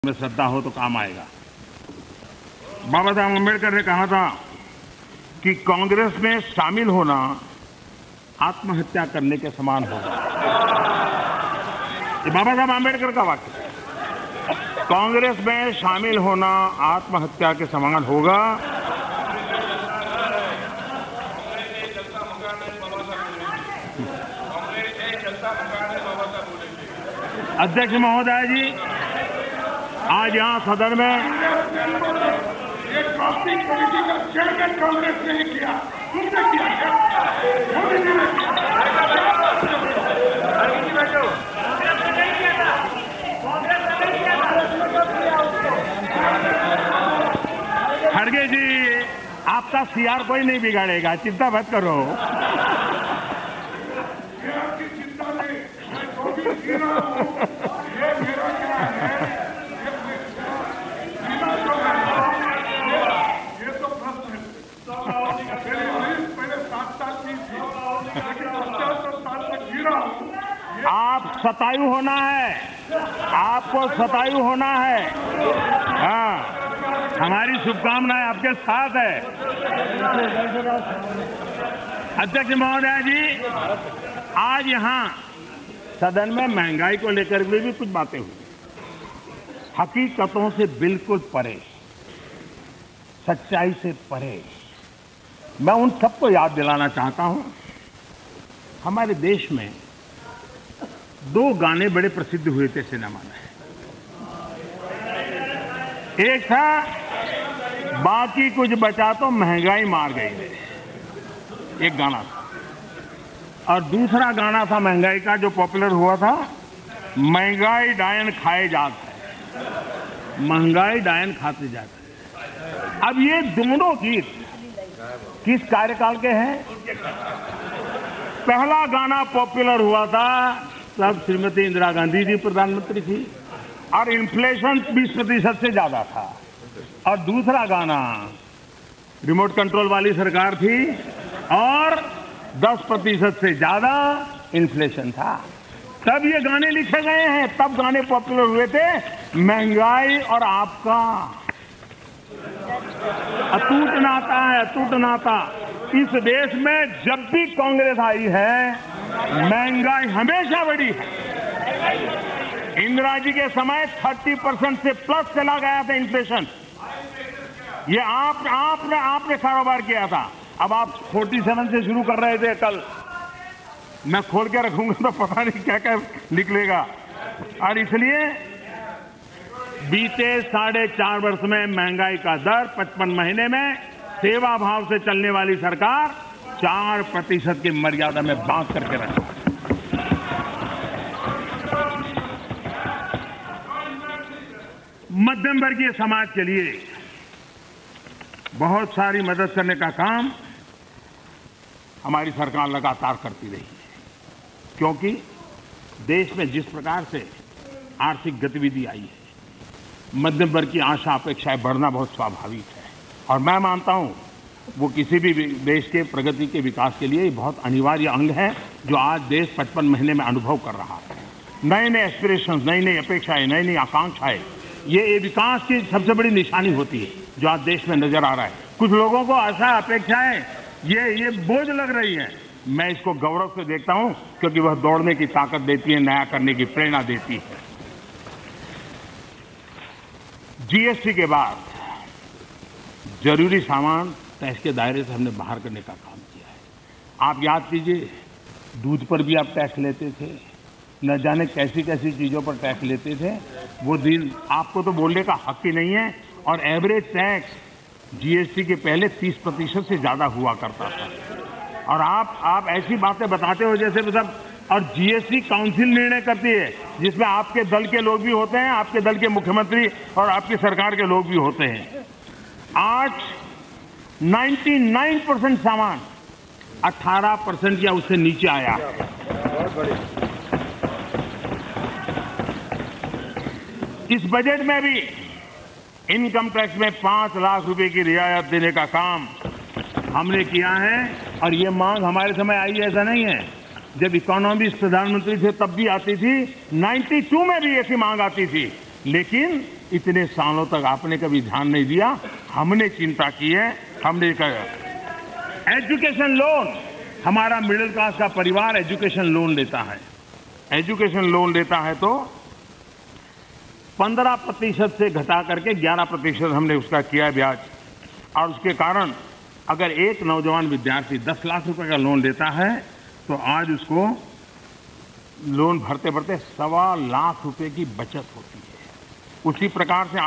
में श्रद्धा हो तो काम आएगा। बाबा साहब अम्बेडकर ने कहा था कि कांग्रेस में शामिल होना आत्महत्या करने के समान होगा। ये बाबा साहब अम्बेडकर का वाक्य है। कांग्रेस में शामिल होना आत्महत्या के समान होगा। अध्यक्ष महोदय जी, आज यहाँ सदन में एक ड्राफ्टिंग कमेटी का चेयरमैन कांग्रेस ने ही किया, तुमने किया क्या? मोदी जी ने खड़गे जी, आपका सीआर कोई नहीं बिगाड़ेगा, चिंता मत करो। ये आपकी चिंता नहीं, मैं जो भी जी रहा हूँ ये मेरा क्या है, ये तो प्रश्न है। पहले 7 साल की थी, लेकिन 75 साल तक जी रहा हूँ। आप शतायु होना है, आपको शतायु होना है। हाँ, हमारी शुभकामनाएं आपके साथ है। अध्यक्ष महोदय जी, आज यहाँ सदन में महंगाई को लेकर भी कुछ बातें हुई, हकीकतों से बिल्कुल परे, सच्चाई से परे। मैं उन सबको याद दिलाना चाहता हूं, हमारे देश में 2 गाने बड़े प्रसिद्ध हुए थे सिनेमा में। एक था बाकी कुछ बचा तो महंगाई मार गई है, एक गाना था। और दूसरा गाना था महंगाई का जो पॉपुलर हुआ था, महंगाई डायन खाए जात है, महंगाई डायन खाते जाते हैं। अब ये दोनों गीत किस कार्यकाल के हैं? पहला गाना पॉपुलर हुआ था तब श्रीमती इंदिरा गांधी जी प्रधानमंत्री थी और इन्फ्लेशन 20% से ज्यादा था। और दूसरा गाना रिमोट कंट्रोल वाली सरकार थी और 10% से ज्यादा इन्फ्लेशन था। तब ये गाने लिखे गए हैं, तब गाने पॉपुलर हुए थे। महंगाई और आपका अटूट नाता है, अटूट नाता। इस देश में जब भी कांग्रेस आई है, महंगाई हमेशा बढ़ी है। इंदिरा जी के समय 30% से प्लस चला गया था इन्फ्लेशन। ये आपने कारोबार किया था। अब आप 47 से शुरू कर रहे थे। कल मैं खोल के रखूंगा तो पता नहीं क्या क्या निकलेगा। और इसलिए बीते 4.5 वर्ष में महंगाई का दर 55 महीने में सेवा भाव से चलने वाली सरकार 4% की मर्यादा में बांध करके रखा। मध्यम वर्गीय समाज के लिए बहुत सारी मदद करने का काम हमारी सरकार लगातार करती रही है, क्योंकि देश में जिस प्रकार से आर्थिक गतिविधि आई है, मध्यम वर्ग की आशा अपेक्षाएं बढ़ना बहुत स्वाभाविक है। और मैं मानता हूं वो किसी भी देश के प्रगति के विकास के लिए बहुत अनिवार्य अंग है, जो आज देश 55 महीने में अनुभव कर रहा है। नए नए एस्पिरेशंस, नई नई अपेक्षाएं, नई नई आकांक्षाएं, ये विकास की सबसे बड़ी निशानी होती है जो आज देश में नजर आ रहा है। कुछ लोगों को आशा अपेक्षाएं ये बोझ लग रही है। मैं इसको गौरव से देखता हूं, क्योंकि वह दौड़ने की ताकत देती है, नया करने की प्रेरणा देती है। जीएसटी के बाद जरूरी सामान टैक्स के दायरे से हमने बाहर करने का काम किया है। आप याद कीजिए, दूध पर भी आप टैक्स लेते थे, न जाने कैसी कैसी चीजों पर टैक्स लेते थे। वो दिन आपको तो बोलने का हक ही नहीं है। और एवरेज टैक्स जीएसटी के पहले 30% से ज्यादा हुआ करता था। और आप ऐसी बातें बताते हो जैसे मतलब। और जीएसटी काउंसिल निर्णय करती है, जिसमें आपके दल के लोग भी होते हैं, आपके दल के मुख्यमंत्री और आपकी सरकार के लोग भी होते हैं। आज 99% सामान 18% या उससे नीचे आया है। इस बजट में भी इनकम टैक्स में 5 लाख रुपए की रियायत देने का काम हमने किया है। और ये मांग हमारे समय आई है, ऐसा नहीं है। जब इकोनॉमिस्ट प्रधानमंत्री थे तब भी आती थी, 92 में भी ऐसी मांग आती थी लेकिन इतने सालों तक आपने कभी ध्यान नहीं दिया। हमने चिंता की है, हमने कहा एजुकेशन लोन, हमारा मिडिल क्लास का परिवार एजुकेशन लोन लेता है। एजुकेशन लोन लेता है तो 15% से घटा करके 11% हमने उसका किया है ब्याज। और उसके कारण अगर एक नौजवान विद्यार्थी 10 लाख रुपए का लोन लेता है तो आज उसको लोन भरते भरते 1.25 लाख रुपए की बचत होती है। उसी प्रकार से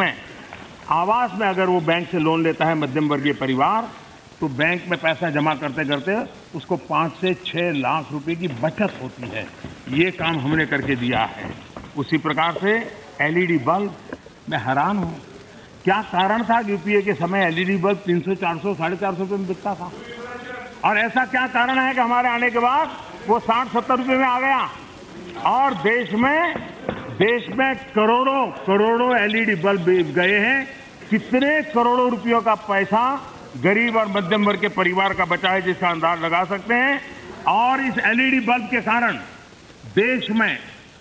आवास में अगर वो बैंक से लोन लेता है मध्यम वर्गीय परिवार, तो बैंक में पैसा जमा करते करते उसको 5 से 6 लाख रुपए की बचत होती है। ये काम हमने करके दिया है। उसी प्रकार से एलईडी बल्ब, मैं हैरान हूं, क्या कारण था यूपीए के समय एलईडी बल्ब 300, 400, 450 रुपए में बिकता था, और ऐसा क्या कारण है कि हमारे आने के बाद वो 60-70 रुपए में आ गया। और देश में करोड़ों एलईडी बल्ब गए हैं। कितने करोड़ों रुपयों का पैसा गरीब और मध्यम वर्ग के परिवार का बचा है, जिसका अंदाज लगा सकते हैं। और इस एलईडी बल्ब के कारण देश में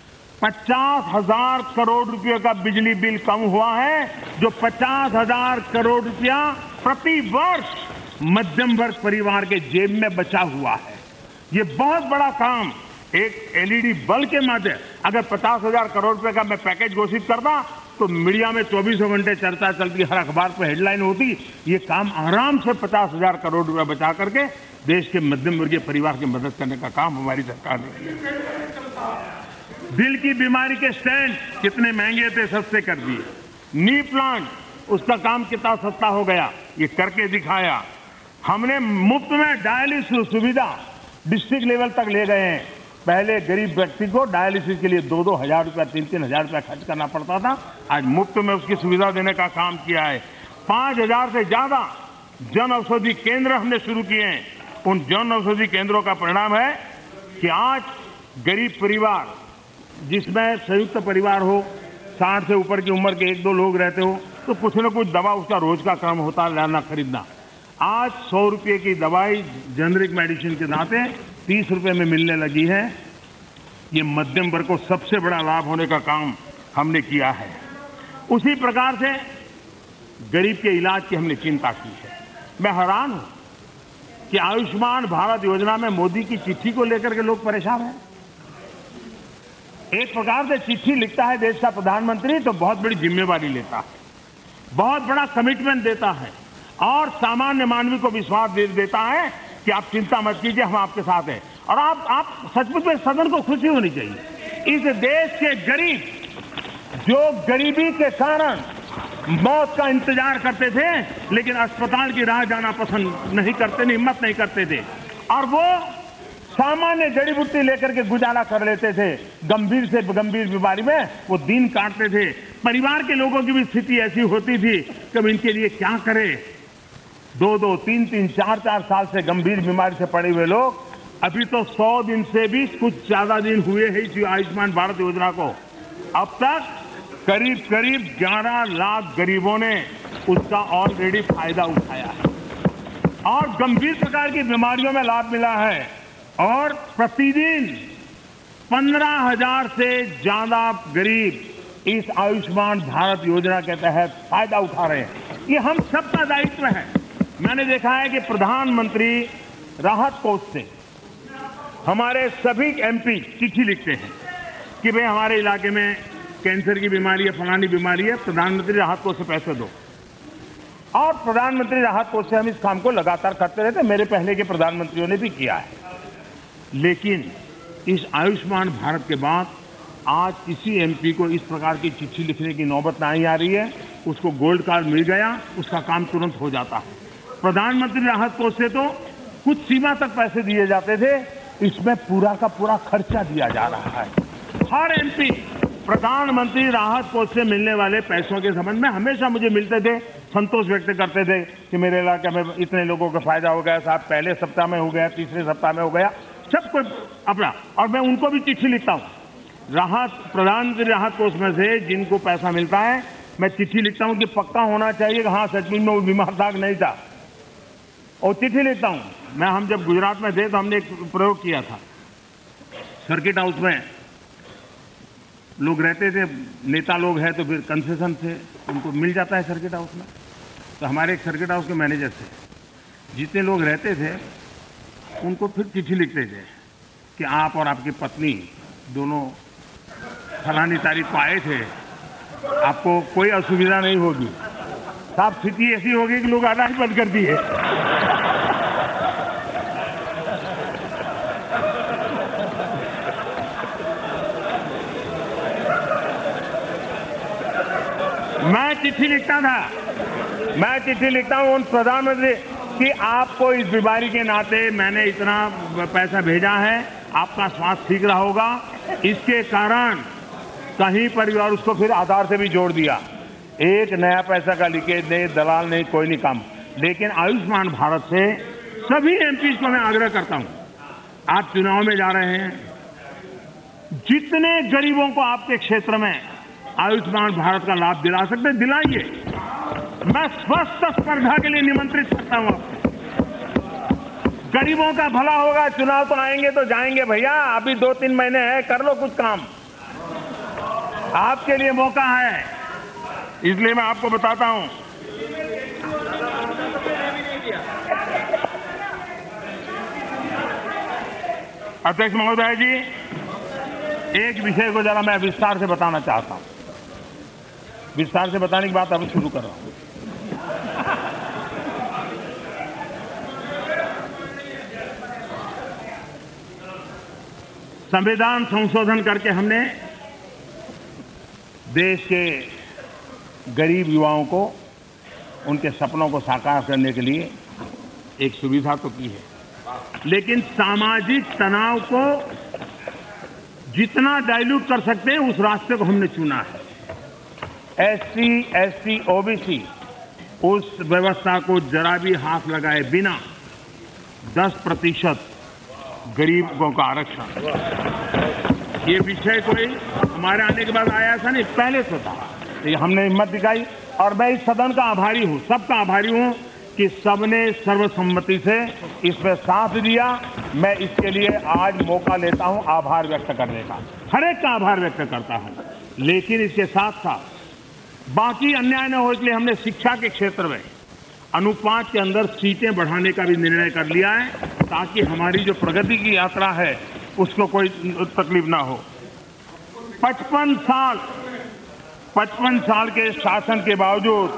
50,000 करोड़ रुपए का बिजली बिल कम हुआ है, जो 50,000 करोड़ रुपया प्रति वर्ष मध्यम वर्ग परिवार के जेब में बचा हुआ है। ये बहुत बड़ा काम एक एलईडी बल्ब के माध्यम, अगर 50,000 करोड़ रुपए का मैं पैकेज घोषित करता तो मीडिया में 24 घंटे चर्चा चलती, हर अखबार पर हेडलाइन होती। ये काम आराम से 50,000 करोड़ रुपए बचा करके देश के मध्यम वर्गीय परिवार की मदद करने का काम हमारी सरकार ने किया। दिल की बीमारी के स्टेंट कितने महंगे थे, सस्ते कर दिए। नी प्लांट, उसका काम कितना सस्ता हो गया, ये करके दिखाया। हमने मुफ्त में डायलिसिस सुविधा डिस्ट्रिक्ट लेवल तक ले गए हैं। पहले गरीब व्यक्ति को डायलिसिस के लिए 2-2 हजार रुपया, 3-3 हजार रुपया खर्च करना पड़ता था। आज मुफ्त में उसकी सुविधा देने का काम किया है। 5,000 से ज्यादा जन औषधि केंद्र हमने शुरू किए हैं। उन जन औषधि केंद्रों का परिणाम है कि आज गरीब परिवार, जिसमें संयुक्त परिवार हो, 60 से ऊपर की उम्र के 1-2 लोग रहते हो, तो कुछ न कुछ दवा उसका रोज का क्रम होता है लाना खरीदना। आज 100 रुपये की दवाई जेनरिक मेडिसिन के नाते 30 रुपये में मिलने लगी है। ये मध्यम वर्ग को सबसे बड़ा लाभ होने का काम हमने किया है। उसी प्रकार से गरीब के इलाज की हमने चिंता की है। मैं हैरान हूं कि आयुष्मान भारत योजना में मोदी की चिट्ठी को लेकर के लोग परेशान हैं। एक प्रकार से चिट्ठी लिखता है देश का प्रधानमंत्री तो बहुत बड़ी जिम्मेवारी लेता है, बहुत बड़ा कमिटमेंट देता है और सामान्य मानवी को विश्वास देता है कि आप चिंता मत कीजिए, हम आपके साथ हैं। और आप सचमुच में सदन को खुशी होनी चाहिए। इस देश के गरीब, जो गरीबी के कारण मौत का इंतजार करते थे, लेकिन अस्पताल की राह जाना पसंद नहीं करते, हिम्मत नहीं करते थे, और वो सामान्य जड़ी बूटी लेकर के गुजारा कर लेते थे। गंभीर से गंभीर बीमारी में वो दिन काटते थे। परिवार के लोगों की भी स्थिति ऐसी होती थी कि इनके लिए क्या करें। 2-2, 3-3, 4-4 साल से गंभीर बीमारी से पड़े हुए लोग, अभी तो 100 दिन से भी कुछ ज्यादा दिन हुए हैं इस आयुष्मान भारत योजना को। अब तक करीब 11 लाख गरीबों ने उसका ऑलरेडी फायदा उठाया है और गंभीर प्रकार की बीमारियों में लाभ मिला है। और प्रतिदिन 15,000 से ज्यादा गरीब इस आयुष्मान भारत योजना के तहत फायदा उठा रहे हैं। ये हम सबका दायित्व है। मैंने देखा है कि प्रधानमंत्री राहत कोष से हमारे सभी एमपी चिट्ठी लिखते हैं कि भाई हमारे इलाके में कैंसर की बीमारी है, फलानी बीमारी है, प्रधानमंत्री राहत कोष से पैसे दो। और प्रधानमंत्री राहत कोष से हम इस काम को लगातार करते रहते, मेरे पहले के प्रधानमंत्रियों ने भी किया है। लेकिन इस आयुष्मान भारत के बाद आज किसी एमपी को इस प्रकार की चिट्ठी लिखने की नौबत नहीं आ रही है। उसको गोल्ड कार्ड मिल गया, उसका काम तुरंत हो जाता है। प्रधानमंत्री राहत कोष से तो कुछ सीमा तक पैसे दिए जाते थे, इसमें पूरा का पूरा खर्चा दिया जा रहा है। हर एमपी प्रधानमंत्री राहत कोष से मिलने वाले पैसों के संबंध में हमेशा मुझे मिलते थे, संतोष व्यक्त करते थे कि मेरे इलाके में इतने लोगों को फायदा हो गया साहब, पहले सप्ताह में हो गया, तीसरे सप्ताह में हो गया, सबको अपना। और मैं उनको भी चिट्ठी लिखता हूं, प्रधानमंत्री राहत कोष में से जिनको पैसा मिलता है मैं चिट्ठी लिखता हूं कि पक्का होना चाहिए कि हाँ सचमुच में वो बीमार दाग नहीं था, और चिट्ठी लिखता हूं। हम जब गुजरात में थे तो हमने एक प्रयोग किया था। सर्किट हाउस में लोग रहते थे, नेता लोग हैं तो फिर कंसेशन से उनको मिल जाता है सर्किट हाउस में। तो हमारे एक सर्किट हाउस के मैनेजर थे, जितने लोग रहते थे उनको फिर चिट्ठी लिखते थे कि आप और आपकी पत्नी दोनों फलानी तारीख को आए थे, आपको कोई असुविधा नहीं होगी। साहब स्थिति ऐसी होगी कि लोग आना ही बंद कर दिए। मैं चिट्ठी लिखता हूं उन प्रधानमंत्री कि आपको इस बीमारी के नाते मैंने इतना पैसा भेजा है, आपका स्वास्थ्य ठीक रहा होगा। इसके कारण कहीं पर और उसको फिर आधार से भी जोड़ दिया। एक नया पैसा का लीकेज नहीं, दलाल नहीं, कोई नहीं काम। लेकिन आयुष्मान भारत से सभी एमपी को मैं आग्रह करता हूं, आप चुनाव में जा रहे हैं, जितने गरीबों को आपके क्षेत्र में आयुष्मान भारत का लाभ दिला सकते दिलाइए। मैं स्वस्थ स्पर्धा के लिए निमंत्रित करता हूं आपको। गरीबों का भला होगा। चुनाव तो आएंगे तो जाएंगे भैया, अभी 2-3 महीने हैं, कर लो कुछ काम, आपके लिए मौका है। इसलिए मैं आपको बताता हूं, अध्यक्ष महोदय जी, एक विषय को जरा मैं विस्तार से बताना चाहता हूं। विस्तार से बताने की बात अब शुरू कर रहा हूं। संविधान संशोधन करके हमने देश के गरीब युवाओं को उनके सपनों को साकार करने के लिए एक सुविधा तो की है, लेकिन सामाजिक तनाव को जितना डाइल्यूट कर सकते हैं उस रास्ते को हमने चुना है। SC, ST, OBC उस व्यवस्था को जरा भी हाथ लगाए बिना 10% गरीबों का आरक्षण, ये विषय कोई हमारे आने के बाद आया था नहीं, पहले से था। ये हमने हिम्मत दिखाई और मैं इस सदन का आभारी हूं, सबका आभारी हूं कि सबने सर्वसम्मति से इसमें साथ दिया। मैं इसके लिए आज मौका लेता हूं आभार व्यक्त करने का, हर एक का आभार व्यक्त करता हूं। लेकिन इसके साथ साथ बाकी अन्याय न हो इसलिए हमने शिक्षा के क्षेत्र में अनुपात के अंदर सीटें बढ़ाने का भी निर्णय कर लिया है, ताकि हमारी जो प्रगति की यात्रा है उसको कोई तकलीफ ना हो। 55 साल के शासन के बावजूद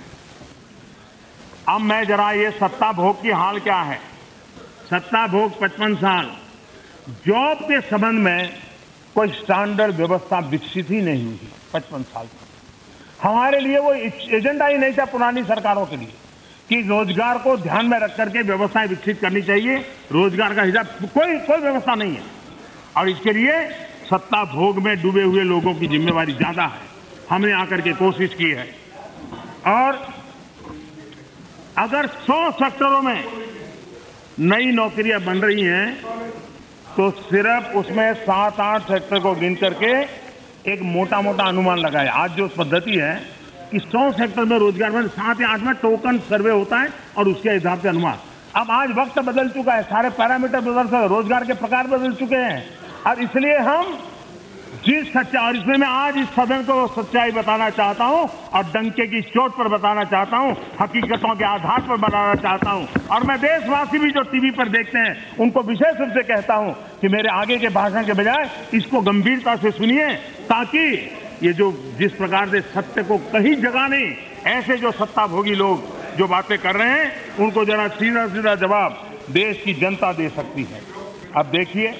अब मैं जरा ये सत्ता भोग की हाल क्या है। सत्ता भोग 55 साल, जॉब के संबंध में कोई स्टैंडर्ड व्यवस्था विकसित ही नहीं हुई। 55 साल हमारे लिए वो एजेंडा ही नहीं था पुरानी सरकारों के लिए कि रोजगार को ध्यान में रख करके व्यवस्थाएं विकसित करनी चाहिए। रोजगार का हिसाब कोई व्यवस्था नहीं है और इसके लिए सत्ता भोग में डूबे हुए लोगों की जिम्मेवारी ज्यादा है। हमने आकर के कोशिश की है और अगर 100 सेक्टरों में नई नौकरियां बन रही हैं तो सिर्फ उसमें 7-8 सेक्टर को गिन करके एक मोटा अनुमान लगाया। आज जो पद्धति है कि 100 सेक्टर में रोजगार में 7 या 8 में टोकन सर्वे होता है और उसके हिसाब से अनुमान। अब आज वक्त बदल चुका है, सारे पैरामीटर बदल चुके, रोजगार के प्रकार बदल चुके हैं और इसलिए हम जिस सच्चाई, और इसमें मैं आज इस सदन को सच्चाई बताना चाहता हूं और डंके की चोट पर बताना चाहता हूं, हकीकतों के आधार पर बताना चाहता हूं। और मैं देशवासी भी जो टीवी पर देखते हैं उनको विशेष रूप से कहता हूं कि मेरे आगे के भाषण के बजाय इसको गंभीरता से सुनिए, ताकि ये जो जिस प्रकार से सत्य को कहीं जगह नहीं, ऐसे जो सत्ता भोगी लोग जो बातें कर रहे हैं उनको जरा सीधा जवाब देश की जनता दे सकती है। अब देखिए,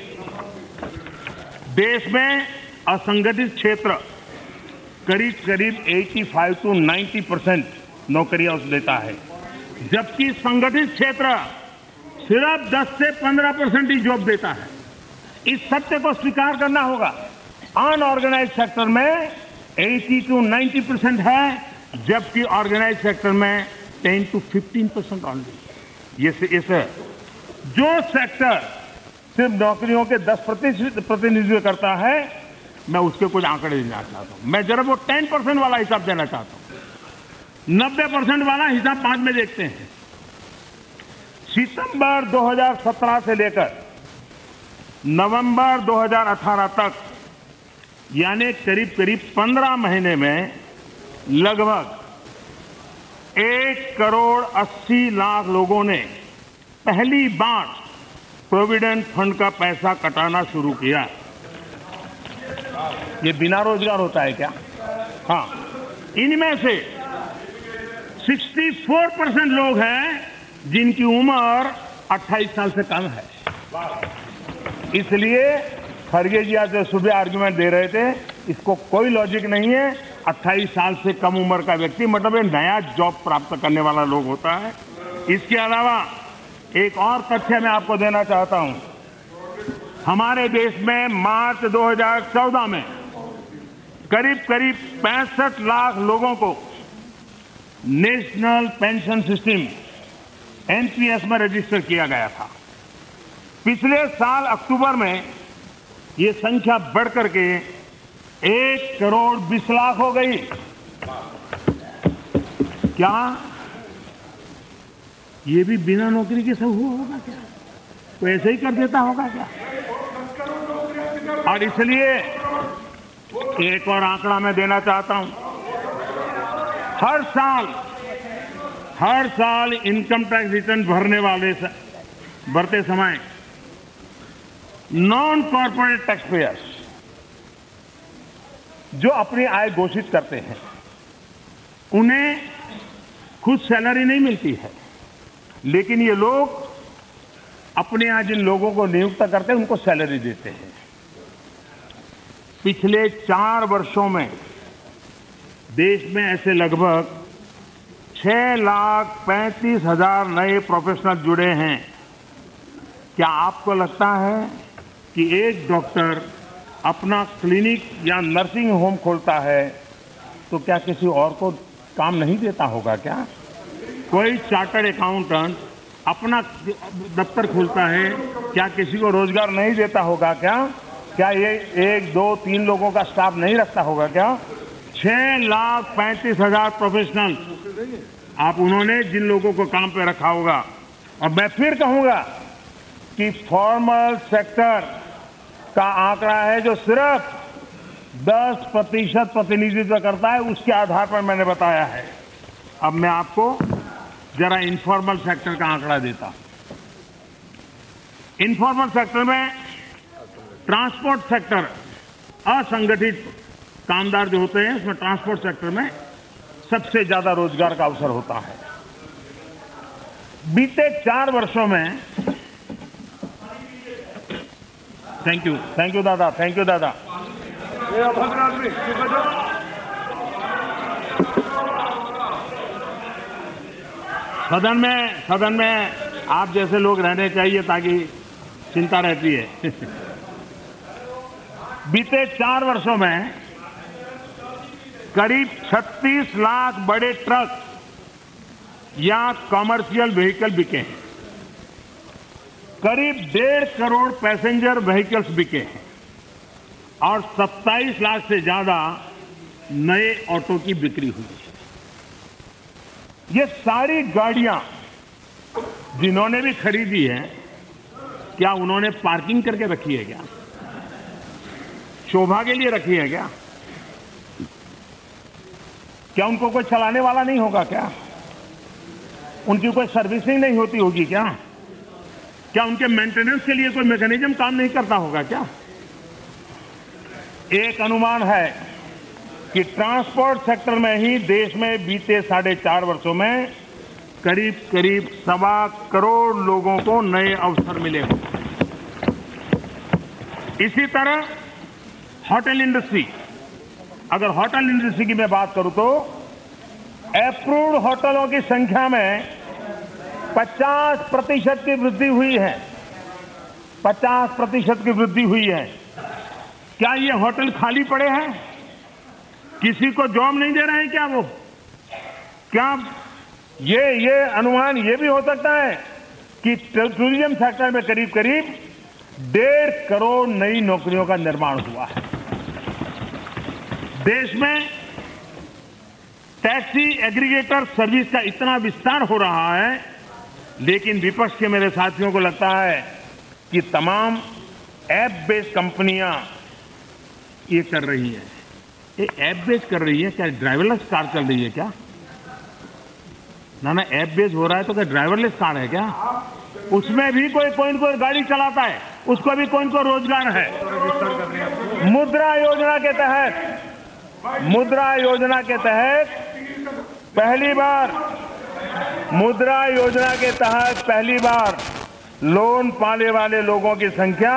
देश में असंगठित क्षेत्र करीब 85 to 90% नौकरियां देता है, जबकि संगठित क्षेत्र सिर्फ 10 से 15% ही जॉब देता है। इस सत्य को स्वीकार करना होगा। अनऑर्गेनाइज सेक्टर में 80 to 90% है, जबकि ऑर्गेनाइज सेक्टर में 10 to 15% ऑनली। ये जो सेक्टर सिर्फ नौकरियों के 10% प्रतिनिधित्व करता है, मैं उसके कुछ आंकड़े देना चाहता हूं। मैं जरा वो 10% वाला हिसाब देना चाहता हूं। 90% वाला हिसाब बाद में देखते हैं। सितंबर 2017 से लेकर नवंबर 2018 तक यानी करीब करीब 15 महीने में लगभग 1,80,00,000 लोगों ने पहली बार प्रोविडेंट फंड का पैसा कटाना शुरू किया। ये बिना रोजगार होता है क्या? हाँ, इनमें से 64% लोग हैं जिनकी उम्र 28 साल से कम है। इसलिए खरगे जी आज जो सुबह आर्गुमेंट दे रहे थे, इसको कोई लॉजिक नहीं है। 28 साल से कम उम्र का व्यक्ति मतलब एक नया जॉब प्राप्त करने वाला लोग होता है। इसके अलावा एक और तथ्य मैं आपको देना चाहता हूं। हमारे देश में मार्च 2014 में करीब करीब 65 लाख लोगों को नेशनल पेंशन सिस्टम एनपीएस में रजिस्टर किया गया था। पिछले साल अक्टूबर में ये संख्या बढ़कर के 1,20,00,000 हो गई। क्या ये भी बिना नौकरी के सब हुआ होगा क्या? तो ऐसे ही कर देता होगा क्या? और इसलिए एक और आंकड़ा मैं देना चाहता हूं। हर साल इनकम टैक्स रिटर्न भरते समय नॉन कॉर्पोरेट टैक्स पेयर्स जो अपनी आय घोषित करते हैं, उन्हें खुद सैलरी नहीं मिलती है, लेकिन ये लोग अपने यहां जिन लोगों को नियुक्त करते हैं उनको सैलरी देते हैं। पिछले 4 वर्षों में देश में ऐसे लगभग 6,35,000 नए प्रोफेशनल जुड़े हैं। क्या आपको लगता है कि एक डॉक्टर अपना क्लिनिक या नर्सिंग होम खोलता है तो क्या किसी और को काम नहीं देता होगा क्या? कोई चार्टर्ड अकाउंटेंट अपना दफ्तर खोलता है, क्या किसी को रोजगार नहीं देता होगा क्या? क्या ये 1, 2, 3 लोगों का स्टाफ नहीं रखता होगा क्या? 6,35,000 प्रोफेशनल आप उन्होंने जिन लोगों को काम पे रखा होगा। और मैं फिर कहूंगा कि फॉर्मल सेक्टर का आंकड़ा है जो सिर्फ 10% प्रतिनिधित्व करता है, उसके आधार पर मैंने बताया है। अब मैं आपको जरा इनफॉर्मल सेक्टर का आंकड़ा देता। इनफॉर्मल सेक्टर में ट्रांसपोर्ट सेक्टर, असंगठित कामदार जो होते हैं, उसमें ट्रांसपोर्ट सेक्टर में सबसे ज्यादा रोजगार का अवसर होता है। बीते 4 वर्षों में थैंक यू दादा, थैंक यू दादा। सदन में आप जैसे लोग रहने चाहिए ताकि चिंता रहती है। बीते 4 वर्षों में करीब 36 लाख बड़े ट्रक या कमर्शियल व्हीकल बिके हैं। करीब 1.5 करोड़ पैसेंजर व्हीकल्स बिके हैं और 27 लाख से ज्यादा नए ऑटो की बिक्री हुई है। ये सारी गाड़ियां जिन्होंने भी खरीदी है, क्या उन्होंने पार्किंग करके रखी है क्या? शोभा के लिए रखी है क्या? क्या उनको कोई चलाने वाला नहीं होगा क्या? उनकी कोई सर्विसिंग नहीं होती होगी क्या? क्या उनके मेंटेनेंस के लिए कोई मैकेनिज्म काम नहीं करता होगा क्या? एक अनुमान है कि ट्रांसपोर्ट सेक्टर में ही देश में बीते 4.5 वर्षों में करीब 1.25 करोड़ लोगों को नए अवसर मिले हों। इसी तरह होटल इंडस्ट्री, अगर होटल इंडस्ट्री की मैं बात करूं तो अप्रूव्ड होटलों की संख्या में 50% की वृद्धि हुई है। 50% की वृद्धि हुई है। क्या ये होटल खाली पड़े हैं? किसी को जॉब नहीं दे रहे हैं क्या वो? क्या ये अनुमान ये भी हो सकता है कि टूरिज्म सेक्टर में करीब 1.5 करोड़ नई नौकरियों का निर्माण हुआ है। देश में टैक्सी एग्रीगेटर सर्विस का इतना विस्तार हो रहा है, लेकिन विपक्ष के मेरे साथियों को लगता है कि तमाम ऐप बेस्ड कंपनियां ये कर रही है, ये ऐप बेस कर रही है। क्या ड्राइवरलेस कार चल रही है क्या? ना ऐप बेस हो रहा है तो क्या ड्राइवरलेस कार है क्या? उसमें भी कोई गाड़ी चलाता है, उसको भी कोई रोजगार है। मुद्रा योजना के तहत पहली बार लोन पाने वाले लोगों की संख्या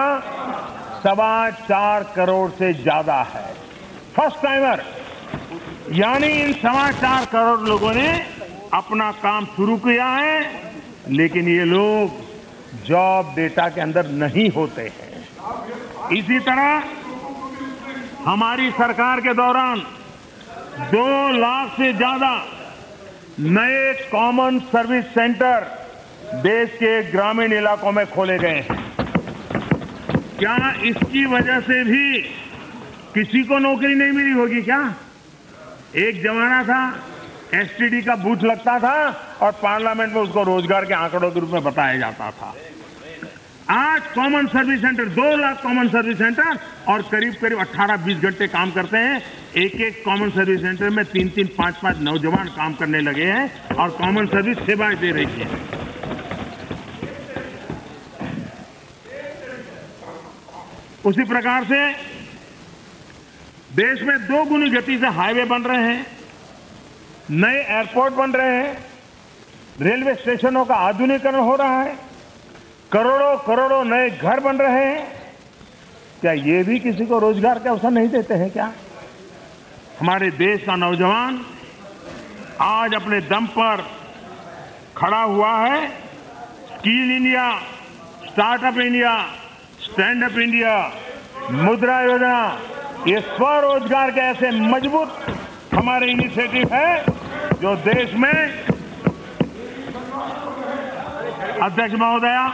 4.25 करोड़ से ज्यादा है। फर्स्ट टाइमर, यानी इन 4.25 करोड़ लोगों ने अपना काम शुरू किया है, लेकिन ये लोग जॉब डेटा के अंदर नहीं होते हैं। इसी तरह हमारी सरकार के दौरान 2 लाख से ज्यादा नए कॉमन सर्विस सेंटर देश के ग्रामीण इलाकों में खोले गए हैं। क्या इसकी वजह से भी किसी को नौकरी नहीं मिली होगी क्या? एक जमाना था एसटीडी का बूथ लगता था और पार्लियामेंट में उसको रोजगार के आंकड़ों के रूप में बताया जाता था। आज common service centre, 2 lakh common service centre और करीब 18-20 घंटे काम करते हैं। एक कॉमन सर्विस सेंटर में 3-3, 5-5 नौजवान काम करने लगे हैं और कॉमन सर्विस सेवाएं दे रही है। उसी प्रकार से देश में 2 गुनी गति से हाईवे बन रहे हैं, नए एयरपोर्ट बन रहे हैं, रेलवे स्टेशनों का आधुनिकीकरण हो रहा है, करोड़ों नए घर बन रहे हैं। क्या ये भी किसी को रोजगार के अवसर नहीं देते हैं क्या? हमारे देश का नौजवान आज अपने दम पर खड़ा हुआ है। Skill India, startup India, stand up India, Mudra Yojana, ये स्वरोजगार के ऐसे मजबूत हमारे इनिशिएटिव है जो देश में, अध्यक्ष महोदया,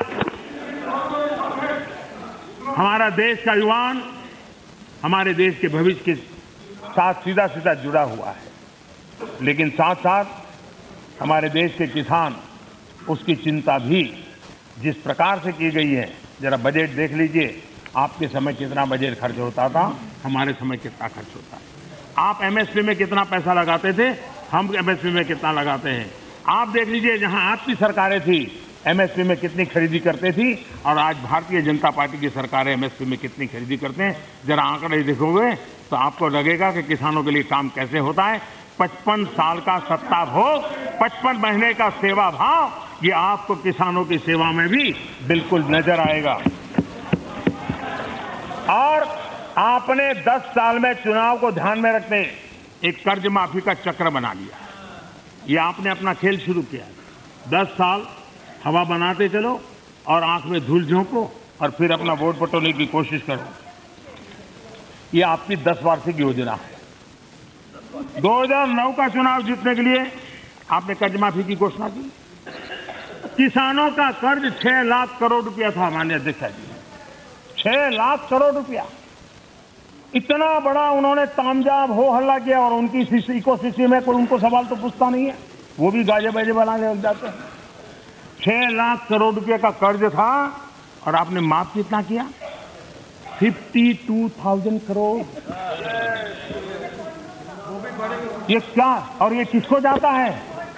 हमारा देश का युवान हमारे देश के भविष्य के साथ सीधा जुड़ा हुआ है। लेकिन साथ साथ हमारे देश के किसान, उसकी चिंता भी जिस प्रकार से की गई है, जरा बजट देख लीजिए। आपके समय कितना बजट खर्च होता था, हमारे समय कितना खर्च होता है। आप एमएसपी में कितना पैसा लगाते थे, हम एमएसपी में कितना लगाते हैं। आप देख लीजिए, जहां आपकी सरकारें थी एमएसपी में कितनी खरीदी करते थी और आज भारतीय जनता पार्टी की सरकारें एमएसपी में कितनी खरीदी करते हैं। जरा आंकड़े देखोगे तो आपको लगेगा कि किसानों के लिए काम कैसे होता है। 55 साल का सत्ता भोग, 55 महीने का सेवा भाव, ये आपको किसानों की सेवा में भी बिल्कुल नजर आएगा। और आपने 10 साल में चुनाव को ध्यान में रखते एक कर्ज माफी का चक्र बना लिया। ये आपने अपना खेल शुरू किया। 10 साल हवा बनाते चलो और आंख में धूल झोंको और फिर अपना वोट बटोरने की कोशिश करो। ये आपकी 10 वार्षिक योजना है। 2009 का चुनाव जीतने के लिए आपने कर्ज माफी की घोषणा की। किसानों का कर्ज 6 लाख करोड़ रुपया था माननीय अध्यक्ष जी, 6 लाख करोड़ रुपया। इतना बड़ा उन्होंने तामझाम हो हल्ला किया और उनकी इकोसिस्टम में कोई उनको सवाल तो पूछता नहीं है, वो भी गाजे बाजे बनाने लग जाते हैं। 6 लाख करोड़ रुपए का कर्ज था और आपने माफ कितना किया? 52,000 करोड़। ये क्या, और ये किसको जाता है?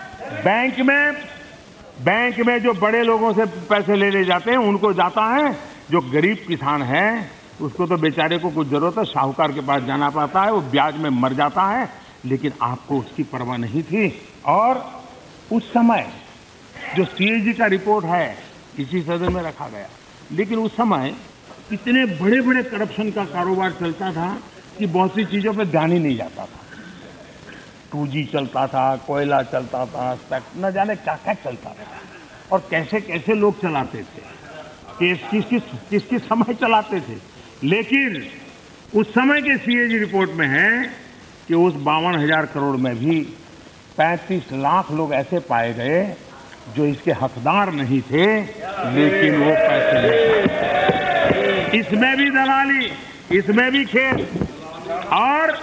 बैंक में जो बड़े लोगों से पैसे ले जाते हैं उनको जाता है। जो गरीब किसान है उसको तो बेचारे को कुछ जरूरत है, साहूकार के पास जाना पड़ता है, वो ब्याज में मर जाता है। लेकिन आपको उसकी परवाह नहीं थी। और उस समय जो सीएजी का रिपोर्ट है इसी सदन में रखा गया, लेकिन उस समय इतने बड़े बड़े करप्शन का कारोबार चलता था कि बहुत सी चीजों पर ध्यान ही नहीं जाता था। 2G चलता था, कोयला चलता था, न जाने क्या क्या चलता था और कैसे कैसे लोग चलाते थे, किस समय चलाते थे। लेकिन उस समय के सीएजी रिपोर्ट में है कि उस 52,000 करोड़ में भी 35 लाख लोग ऐसे पाए गए जो इसके हकदार नहीं थे, लेकिन वो पैसे लेते। इसमें भी दलाली, इसमें भी खेल। और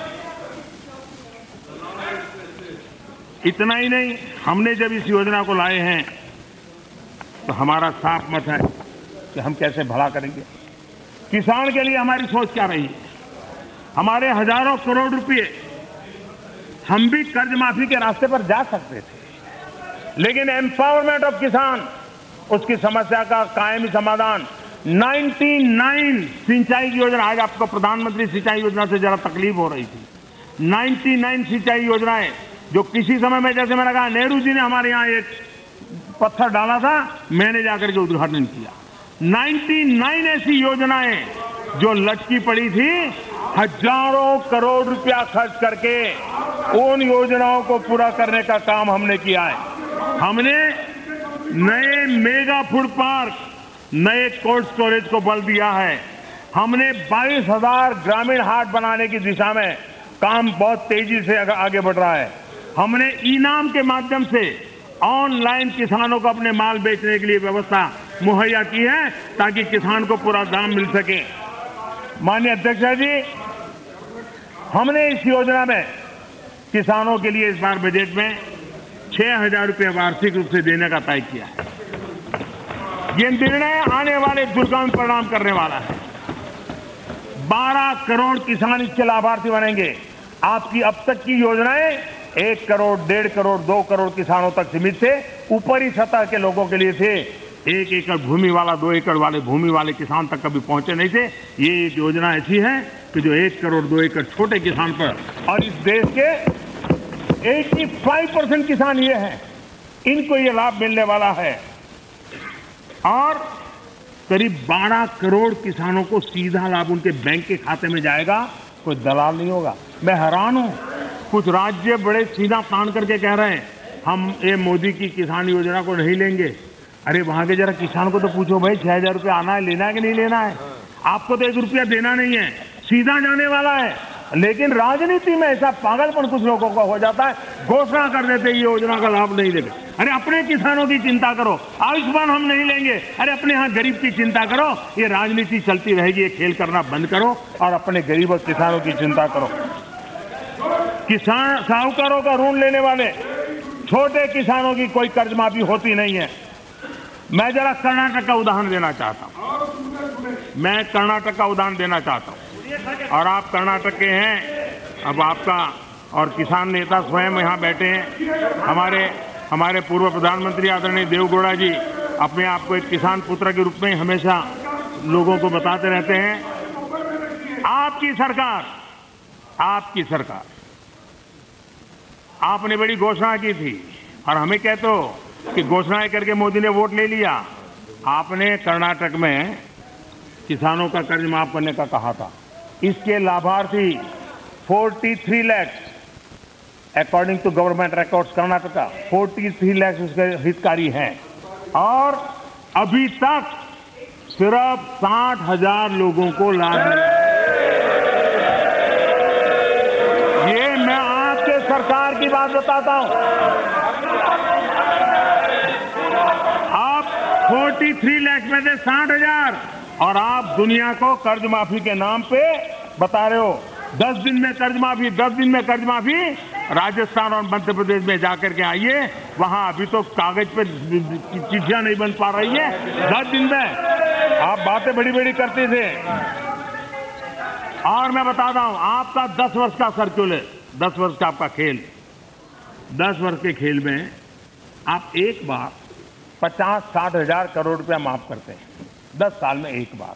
इतना ही नहीं, हमने जब इस योजना को लाए हैं तो हमारा साफ मत है कि हम कैसे भला करेंगे। किसान के लिए हमारी सोच क्या रही है? हमारे हजारों करोड़ रुपए हम भी कर्ज माफी के रास्ते पर जा सकते थे, लेकिन एम्पावरमेंट ऑफ किसान, उसकी समस्या का कायमी समाधान 99 सिंचाई की योजना, आज आपको प्रधानमंत्री सिंचाई योजना से जरा तकलीफ हो रही थी। 99 सिंचाई योजनाएं जो किसी समय में, जैसे मैंने कहा, नेहरू जी ने हमारे यहाँ एक पत्थर डाला था, मैंने जाकर के उद्घाटन किया। 99 ऐसी योजनाएं जो लटकी पड़ी थी, हजारों करोड़ रुपया खर्च करके उन योजनाओं को पूरा करने का काम हमने किया है। हमने नए मेगा फूड पार्क, नए कोल्ड स्टोरेज को बल दिया है। हमने 22,000 ग्रामीण हाट बनाने की दिशा में काम बहुत तेजी से आगे बढ़ रहा है। हमने इनाम के माध्यम से ऑनलाइन किसानों को अपने माल बेचने के लिए व्यवस्था मुहैया की है, ताकि किसान को पूरा दाम मिल सके। माननीय अध्यक्ष जी, हमने इस योजना में किसानों के लिए इस बार बजट में 6,000 रुपये वार्षिक रूप से देने का तय किया है। ये निर्णय आने वाले दुर्गम परिणाम करने वाला है। 12 करोड़ किसान इसके लाभार्थी बनेंगे। आपकी अब तक की योजनाएं 1 करोड़, 1.5 करोड़, 2 करोड़ किसानों तक सीमित थे, ऊपरी सतह के लोगों के लिए थे। 1 एकड़ भूमि वाला, 2 एकड़ वाले भूमि वाले किसान तक कभी पहुंचे नहीं थे। ये एक योजना ऐसी है कि जो 1 करोड़, 2 एकड़ छोटे किसान पर, और इस देश के 85% किसान ये हैं, इनको ये लाभ मिलने वाला है। और करीब 12 करोड़ किसानों को सीधा लाभ उनके बैंक के खाते में जाएगा, कोई दलाल नहीं होगा। मैं हैरान हूं, कुछ राज्य बड़े सीधा तान करके कह रहे हैं हम ये मोदी की किसान योजना को नहीं लेंगे। अरे वहां के जरा किसान को तो पूछो भाई, 6,000 रुपये आना है, लेना है कि नहीं लेना है? आपको तो 1 रुपया देना नहीं है, सीधा जाने वाला है। लेकिन राजनीति में ऐसा पागलपन कुछ लोगों का हो जाता है, घोषणा कर देते ये योजना का लाभ नहीं देंगे। अरे अपने किसानों की चिंता करो, आयुष्मान हम नहीं लेंगे। अरे अपने यहाँ गरीब की चिंता करो। ये राजनीति चलती रहेगी, ये खेल करना बंद करो और अपने गरीब और किसानों की चिंता करो। किसान साहूकारों का ऋण लेने वाले छोटे किसानों की कोई कर्ज माफी होती नहीं है। मैं जरा कर्नाटक का उदाहरण देना चाहता हूं। मैं कर्नाटक का उदाहरण देना चाहता हूं, और आप कर्नाटक के हैं। अब आपका और किसान नेता स्वयं यहाँ बैठे हैं। हमारे पूर्व प्रधानमंत्री आदरणीय देवगौड़ा जी अपने आप को एक किसान पुत्र के रूप में हमेशा लोगों को बताते रहते हैं। आपकी सरकार आपने बड़ी घोषणा की थी, और हमें कहते हो कि घोषणाएं करके मोदी ने वोट ले लिया। आपने कर्नाटक में किसानों का कर्ज माफ करने का कहा था। इसके लाभार्थी 43 lakh, according to government records Karnataka 43 lakh उसके हितकारी हैं, और अभी तक सिर्फ 60,000 लोगों को लाभ मिला। ये मैं आपके सरकार की बात बताता हूं। आप 43 लाख में से 60,000, और आप दुनिया को कर्ज माफी के नाम पे बता रहे हो 10 दिन में कर्ज माफी, 10 दिन में कर्ज माफी। राजस्थान और मध्य प्रदेश में जाकर के आइए, वहां अभी तो कागज पे चिट्ठियां नहीं बन पा रही है। 10 दिन में आप बातें बड़ी बड़ी करते थे। और मैं बताता हूं, आपका 10 वर्ष का सर्कुलर, 10 वर्ष का आपका खेल, 10 वर्ष के खेल में आप एक बार 50-60 हजार करोड़ रुपया माफ करते हैं, 10 साल में एक बार।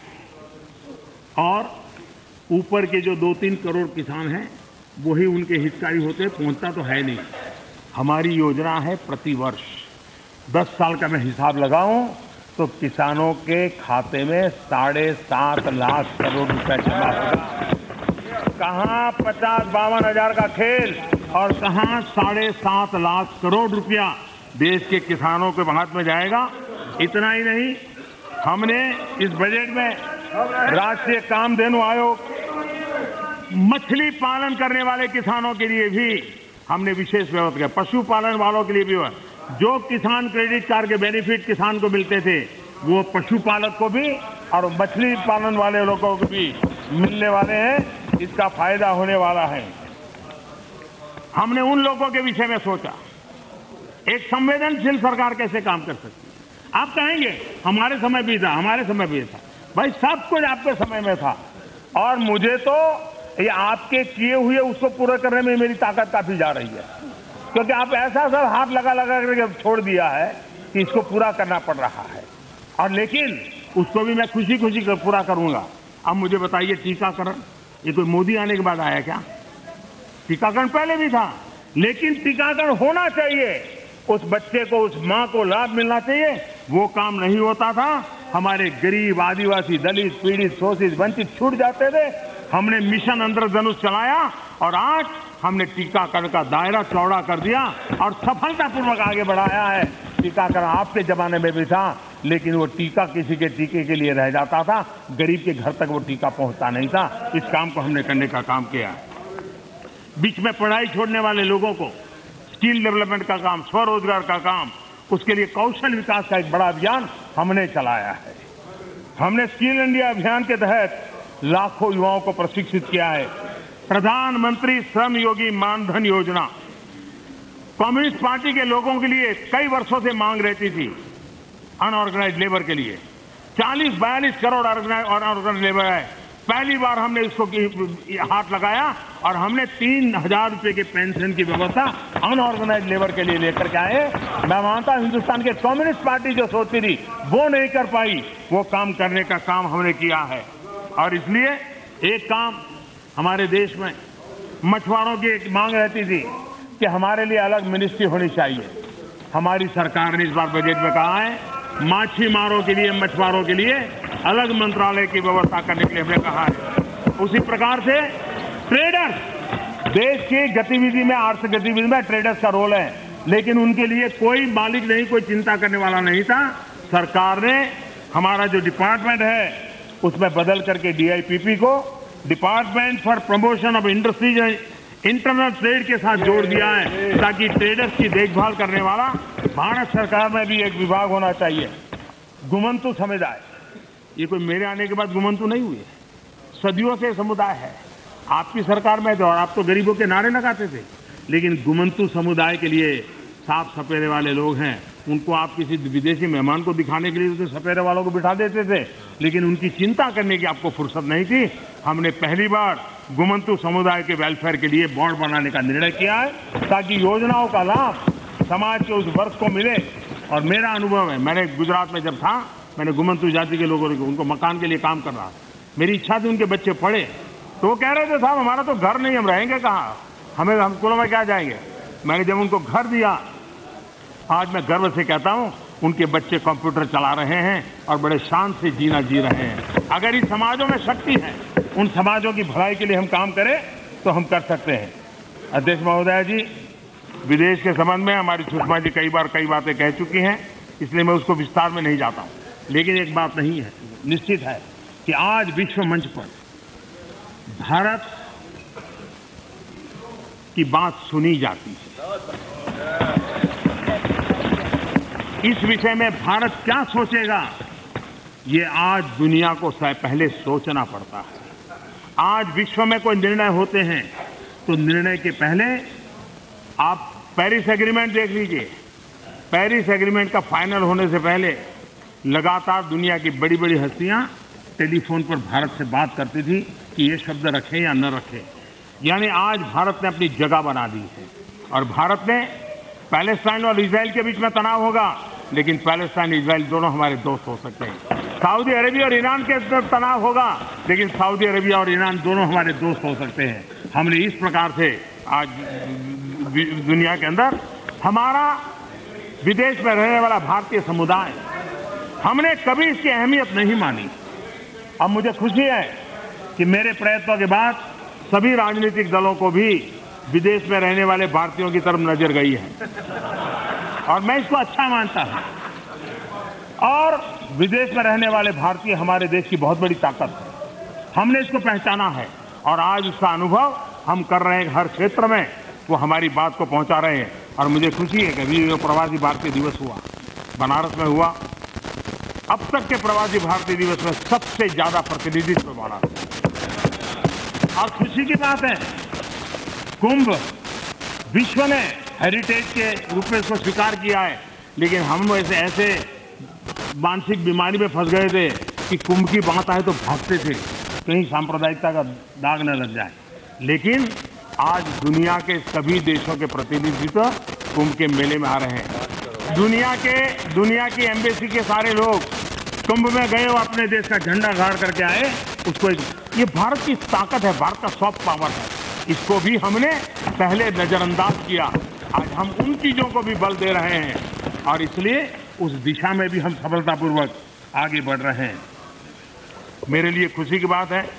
और ऊपर के जो 2-3 करोड़ किसान हैं वही उनके हितकारी होते हैं, पहुंचता तो है नहीं। हमारी योजना है प्रतिवर्ष 10 साल का मैं हिसाब लगाऊं तो किसानों के खाते में 7.5 लाख करोड़ रुपए जमा होगा। कहां 50-52 हजार का खेल, और कहां 7.5 लाख करोड़ रुपया देश के किसानों के हाथ में जाएगा। इतना ही नहीं, हमने इस बजट में राष्ट्रीय कामधेनु आयोग, मछली पालन करने वाले किसानों के लिए भी हमने विशेष व्यवस्था किया। पशुपालन वालों के लिए भी, जो किसान क्रेडिट कार्ड के बेनिफिट किसान को मिलते थे वो पशुपालक को भी और मछली पालन वाले लोगों को भी मिलने वाले हैं। इसका फायदा होने वाला है। हमने उन लोगों के विषय में सोचा, एक संवेदनशील सरकार कैसे काम कर सकती है। आप कहेंगे हमारे समय भी था, हमारे समय भी था। भाई सब कुछ आपके समय में था। और मुझे तो ये आपके किए हुए उसको पूरा करने में मेरी ताकत काफी जा रही है, क्योंकि आप ऐसा सब हाथ लगा लगा करके छोड़ दिया है कि इसको पूरा करना पड़ रहा है, और लेकिन उसको भी मैं खुशी खुशी पूरा करूंगा। अब मुझे बताइए, टीकाकरण ये कोई मोदी आने के बाद आया क्या? टीकाकरण पहले भी था, लेकिन टीकाकरण होना चाहिए, उस बच्चे को, उस मां को लाभ मिलना चाहिए, वो काम नहीं होता था। हमारे गरीब, आदिवासी, दलित, पीड़ित, शोषित, वंचित छूट जाते थे। हमने मिशन इंद्रधनुष चलाया और आज हमने टीकाकरण का दायरा चौड़ा कर दिया और सफलतापूर्वक आगे बढ़ाया है। टीकाकरण आपके जमाने में भी था, लेकिन वो टीका किसी के टीके के लिए रह जाता था, गरीब के घर तक वो टीका पहुंचता नहीं था। इस काम को हमने करने का काम किया। बीच में पढ़ाई छोड़ने वाले लोगों को स्किल डेवलपमेंट का काम, स्वरोजगार का काम, उसके लिए कौशल विकास का एक बड़ा अभियान हमने चलाया है। हमने स्किल इंडिया अभियान के तहत लाखों युवाओं को प्रशिक्षित किया है। प्रधानमंत्री श्रम योगी मानधन योजना कम्युनिस्ट पार्टी के लोगों के लिए कई वर्षों से मांग रहती थी, अनऑर्गेनाइज लेबर के लिए 40-42 करोड़ अनऑर्गेनाइज लेबर है। पहली बार हमने इसको हाथ लगाया और हमने 3,000 रुपए के पेंशन की व्यवस्था अनऑर्गेनाइज लेबर के लिए लेकर के आए। मैं मानता हूं हिंदुस्तान के कम्युनिस्ट पार्टी जो सोचती थी वो नहीं कर पाई, वो काम करने का काम हमने किया है। और इसलिए एक काम हमारे देश में मछुआरों की एक मांग रहती थी कि हमारे लिए अलग मिनिस्ट्री होनी चाहिए। हमारी सरकार ने इस बार बजट में कहा है माछीमारों के लिए, मछुआरों के लिए अलग मंत्रालय की व्यवस्था करने के लिए हमने कहा है। उसी प्रकार से ट्रेडर्स, देश की गतिविधि में, आर्थिक गतिविधि में ट्रेडर्स का रोल है, लेकिन उनके लिए कोई मालिक नहीं, कोई चिंता करने वाला नहीं था। सरकार ने हमारा जो डिपार्टमेंट है उसमें बदल करके DIPP को department for promotion of industries internal trade के साथ जोड़ दिया है, ताकि ट्रेडर्स की देखभाल करने वाला भारत सरकार में भी एक विभाग होना चाहिए। गुमंतु समुदाय, ये कोई मेरे आने के बाद गुमंतु नहीं हुए, सदियों से समुदाय है। आपकी सरकार में तो, और आप तो गरीबों के नारे लगाते थे, लेकिन गुमंतु समुदाय के लिए साफ सपेरे वाले लोग हैं, उनको आप किसी विदेशी मेहमान को दिखाने के लिए तो सपेरे वालों को बिठा देते थे, लेकिन उनकी चिंता करने की आपको फुर्सत नहीं थी। हमने पहली बार गुमंतु समुदाय के वेलफेयर के लिए बोर्ड बनाने का निर्णय किया है, ताकि योजनाओं का लाभ समाज के उस वर्ग को मिले। और मेरा अनुभव है, मैंने गुजरात में जब था, मैंने गुमंतु जाति के लोगों को, उनको मकान के लिए काम कर रहा था। मेरी इच्छा थी उनके बच्चे पढ़े, तो वो कह रहे थे साहब हमारा तो घर नहीं, हम रहेंगे कहाँ, हम स्कूलों में क्या जाएंगे। मैंने जब उनको घर दिया, आज मैं गर्व से कहता हूं उनके बच्चे कंप्यूटर चला रहे हैं और बड़े शान से जीना जी रहे हैं। अगर इस समाजों में शक्ति है, उन समाजों की भलाई के लिए हम काम करें तो हम कर सकते हैं। अध्यक्ष महोदय जी, विदेश के संबंध में हमारी सुषमा जी कई बार कई बातें कह चुकी हैं, इसलिए मैं उसको विस्तार में नहीं जाता हूं। लेकिन एक बात नहीं है, निश्चित है कि आज विश्व मंच पर भारत की बात सुनी जाती है। इस विषय में भारत क्या सोचेगा, ये आज दुनिया को पहले सोचना पड़ता है। आज विश्व में कोई निर्णय होते हैं तो निर्णय के पहले आप पेरिस एग्रीमेंट देख लीजिए। पेरिस एग्रीमेंट का फाइनल होने से पहले लगातार दुनिया की बड़ी बड़ी हस्तियां टेलीफोन पर भारत से बात करती थी कि ये शब्द रखें या न रखें। यानी आज भारत ने अपनी जगह बना दी है, और भारत ने पैलेस्टाइन और इजराइल के बीच में तनाव होगा, लेकिन पैलेस्टाइन इजराइल दोनों हमारे दोस्त हो सकते हैं। सऊदी अरेबिया और ईरान के तनाव होगा, लेकिन सऊदी अरेबिया और ईरान दोनों हमारे दोस्त हो सकते हैं। हमने इस प्रकार से आज दुनिया के अंदर हमारा विदेश में रहने वाला भारतीय समुदाय, हमने कभी इसकी अहमियत नहीं मानी। अब मुझे खुशी है कि मेरे प्रयत्नों के बाद सभी राजनीतिक दलों को भी विदेश में रहने वाले भारतीयों की तरफ नजर गई है, और मैं इसको अच्छा मानता हूं। और विदेश में रहने वाले भारतीय हमारे देश की बहुत बड़ी ताकत है, हमने इसको पहचाना है, और आज उसका अनुभव हम कर रहे हैं। हर क्षेत्र में वो हमारी बात को पहुंचा रहे हैं, और मुझे खुशी है कि अभी जो प्रवासी भारतीय दिवस हुआ, बनारस में हुआ, अब तक के प्रवासी भारतीय दिवस में सबसे ज्यादा प्रतिनिधित्व बनारस। और खुशी की बात है, कुंभ विश्व ने हेरिटेज के रूप में इसको स्वीकार किया है, लेकिन हम ऐसे मानसिक बीमारी में फंस गए थे कि कुंभ की बात आए तो भागते थे, कहीं सांप्रदायिकता का दाग न लग जाए। लेकिन आज दुनिया के सभी देशों के प्रतिनिधि तो कुंभ के मेले में आ रहे हैं। दुनिया की एम्बेसी के सारे लोग कुंभ में गए और अपने देश का झंडा गाड़ करके आए। उसको ये भारत की ताकत है, भारत का सॉफ्ट पावर है। इसको भी हमने पहले नजरअंदाज किया। आज हम उन चीजों को भी बल दे रहे हैं और इसलिए उस दिशा में भी हम सफलतापूर्वक आगे बढ़ रहे हैं। मेरे लिए खुशी की बात है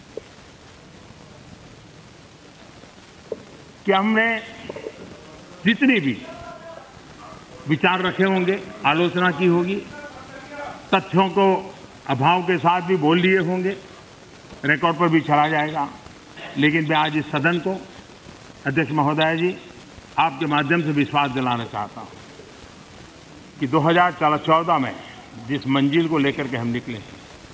कि हमने जितनी भी विचार रखे होंगे, आलोचना की होगी, तथ्यों को अभाव के साथ भी बोल लिए होंगे, रिकॉर्ड पर भी चला जाएगा। लेकिन मैं आज इस सदन को, अध्यक्ष महोदय जी, आपके माध्यम से विश्वास दिलाना चाहता हूं कि 2014 में जिस मंजिल को लेकर के हम निकले हैं,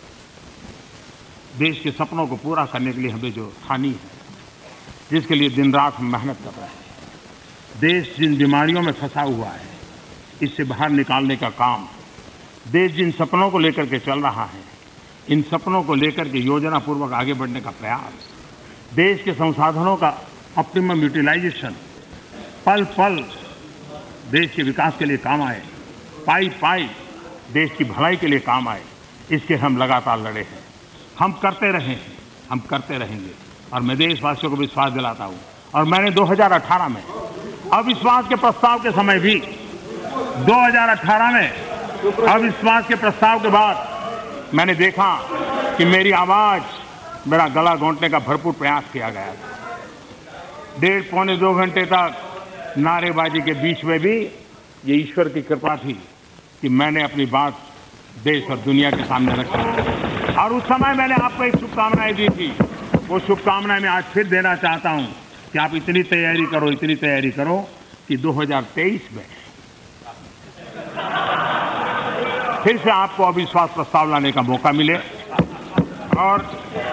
देश के सपनों को पूरा करने के लिए हमें जो ठानी है, जिसके लिए दिन रात हम मेहनत कर रहे हैं, देश जिन बीमारियों में फंसा हुआ है इससे बाहर निकालने का काम, देश जिन सपनों को लेकर के चल रहा है, इन सपनों को लेकर के योजना पूर्वक आगे बढ़ने का प्रयास, देश के संसाधनों का ऑप्टिमम यूटिलाइजेशन, पल पल देश के विकास के लिए काम आए, पाई पाई देश की भलाई के लिए काम आए, इसके हम लगातार लड़े हैं। हम करते रहे हैं, हम करते रहेंगे और मैं देशवासियों को विश्वास दिलाता हूं। और मैंने 2018 में अविश्वास के प्रस्ताव के समय भी, 2018 में अविश्वास के प्रस्ताव के बाद मैंने देखा कि मेरी आवाज, मेरा गला घोंटने का भरपूर प्रयास किया गया था। 1.5 पौने 2 घंटे तक नारेबाजी के बीच में भी ये ईश्वर की कृपा थी कि मैंने अपनी बात देश और दुनिया के सामने रखी। और उस समय मैंने आपको एक शुभकामनाएं दी थी। वो शुभकामनाएं मैं आज फिर देना चाहता हूं कि आप इतनी तैयारी करो कि 2023 में फिर से आपको अविश्वास प्रस्ताव लाने का मौका मिले। और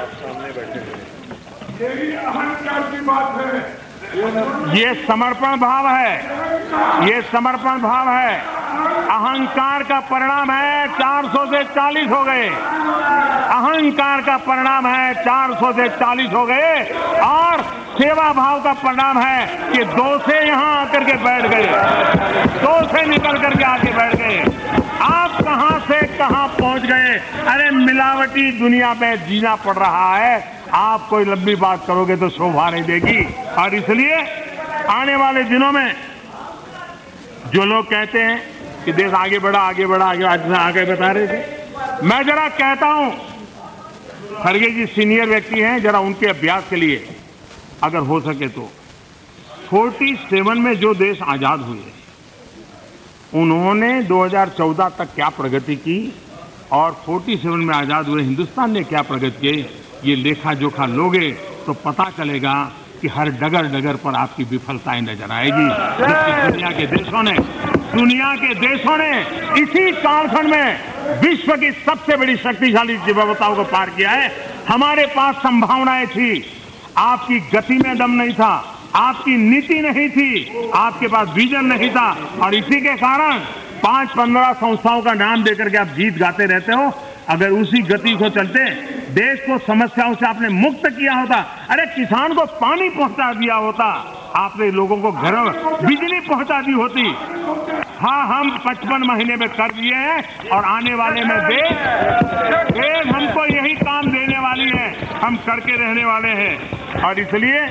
यही अहंकार की बात है, ये समर्पण भाव है, ये समर्पण भाव है। अहंकार का परिणाम है 400 से 40 हो गए, अहंकार का परिणाम है 400 से 40 हो गए। और सेवा भाव का परिणाम है कि 2 से यहां आकर के बैठ गए, 2 से निकल करके आके बैठ गए। आप कहां से कहां पहुंच गए। अरे मिलावटी दुनिया में जीना पड़ रहा है, आप कोई लंबी बात करोगे तो शोभा नहीं देगी। और इसलिए आने वाले दिनों में जो लोग कहते हैं कि देश आगे बढ़ा, आगे बता रहे थे, मैं जरा कहता हूं, खड़गे जी सीनियर व्यक्ति हैं, जरा उनके अभ्यास के लिए अगर हो सके तो 47 में जो देश आजाद हुए, उन्होंने 2014 तक क्या प्रगति की और 47 में आजाद हुए हिंदुस्तान ने क्या प्रगति की, ये लेखा जोखा लोगे तो पता चलेगा कि हर डगर डगर पर आपकी विफलताएं नजर आएगी। दुनिया के देशों ने इसी कालखंड में विश्व की सबसे बड़ी शक्तिशाली विविधताओं को पार किया है। हमारे पास संभावनाएं थी, आपकी गति में दम नहीं था, आपकी नीति नहीं थी, आपके पास विजन नहीं था। और इसी के कारण 5-15 संस्थाओं का नाम देकर के आप जीत गाते रहते हो। अगर उसी गति को चलते देश को समस्याओं से आपने मुक्त किया होता, अरे किसान को पानी पहुंचा दिया होता, आपने लोगों को घरों में बिजली पहुंचा दी होती। हाँ, हम 55 महीने में कर दिए हैं और आने वाले में देश हमको यही काम देने वाली है, हम करके रहने वाले हैं। और इसलिए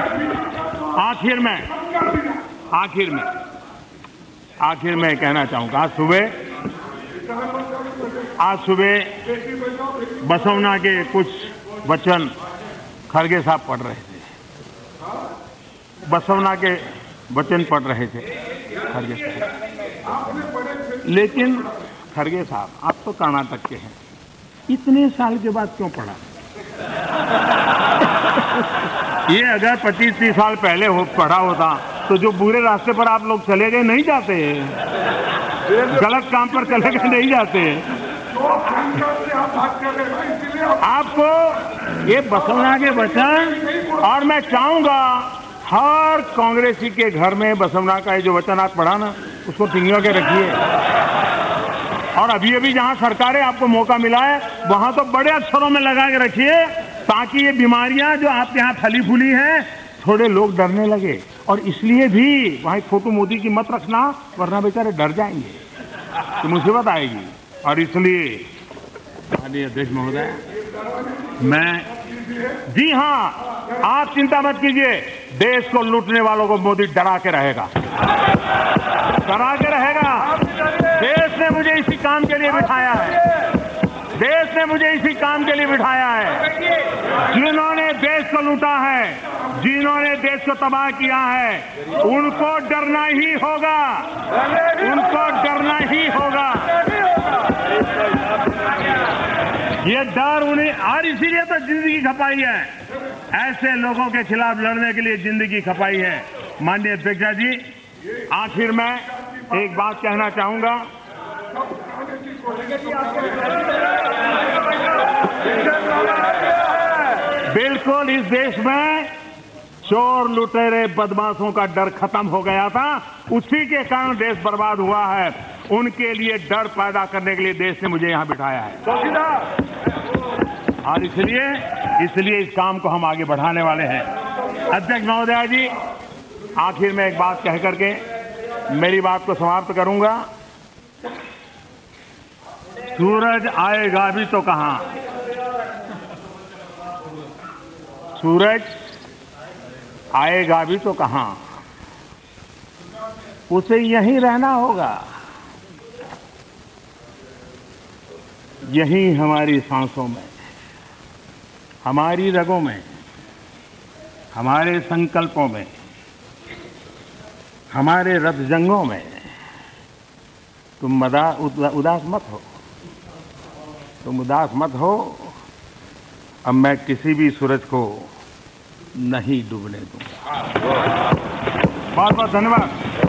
आखिर में कहना चाहूंगा, आज सुबह बसवना के कुछ वचन खड़गे साहब पढ़ रहे थे, बसवना के वचन पढ़ रहे थे खड़गे साहब। लेकिन खड़गे साहब, आप तो कर्नाटक के हैं, इतने साल के बाद क्यों पढ़ा? ये अगर 25-30 साल पहले पढ़ा होता तो जो बुरे रास्ते पर आप लोग चले गए नहीं जाते, गलत काम पर चले गए नहीं जाते। आपको ये बसवना के वचन, और मैं चाहूंगा हर कांग्रेसी के घर में बसवना का ये जो वचन आप पढ़ा ना, उसको टिंगा के रखिए। और अभी जहां सरकारें आपको मौका मिला है वहां तो बड़े अक्षरों में लगा के रखिए ताकि ये बीमारियां जो आपके यहाँ फली फूली हैं थोड़े लोग डरने लगे। और इसलिए भी भाई फोटो मोदी की मत रखना, वरना बेचारे डर जाएंगे तो मुसीबत आएगी। और इसलिए माननीय अध्यक्ष महोदय, जी हाँ, आप चिंता मत कीजिए, देश को लूटने वालों को मोदी डरा के रहेगा, डरा के रहेगा। देश ने मुझे इसी काम के लिए बिठाया है, देश ने मुझे इसी काम के लिए बिठाया है। जिन्होंने देश को लूटा है, जिन्होंने देश को तबाह किया है, उनको डरना ही होगा, उनको डरना ही होगा। ये डर उन्हें, और इसीलिए तो जिंदगी खपाई है, ऐसे लोगों के खिलाफ लड़ने के लिए जिंदगी खपाई है। माननीय अध्यक्ष जी, आखिर में एक बात कहना चाहूंगा। बिल्कुल इस देश में चोर लुटेरे बदमाशों का डर खत्म हो गया था, उसी के कारण देश बर्बाद हुआ है। उनके लिए डर पैदा करने के लिए देश ने मुझे यहां बिठाया है, और इसलिए इस काम को हम आगे बढ़ाने वाले हैं। अध्यक्ष महोदय जी, आखिर में एक बात कह करके मेरी बात को समाप्त करूंगा। सूरज आएगा भी तो कहां, सूरज आएगा भी तो कहां, उसे यहीं रहना होगा। यहीं हमारी सांसों में, हमारी रगों में, हमारे संकल्पों में, हमारे रत जंगों में। तुम उदास मत हो, तुम उदास मत हो। अब मैं किसी भी सूरज को नहीं डूबने दूंगा। बहुत बहुत धन्यवाद।